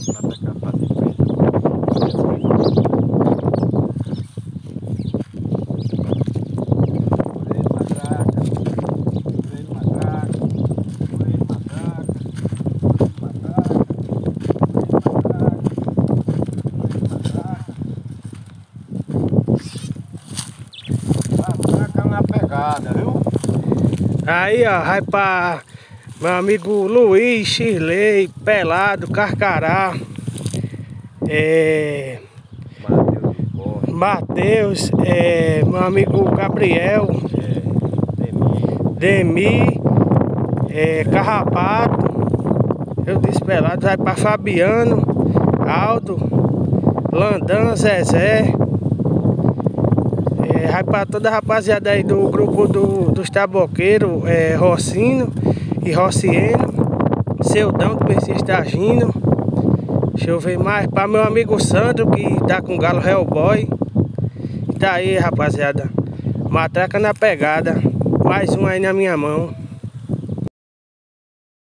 Viu? Aí, ó, vai pra meu amigo Luiz, Shirley, Pelado, Carcará, Matheus, meu amigo Gabriel, Demi, Carrapato, eu disse Pelado, vai pra Fabiano, Aldo, Landan, Zezé. Vai pra toda a rapaziada aí do grupo dos taboqueiros, Rocino e Rocieno, Seudão do Messias Tagino. Deixa eu ver mais, pra meu amigo Sandro, que tá com o Galo Hellboy. Tá aí, rapaziada, matraca na pegada, mais um aí na minha mão.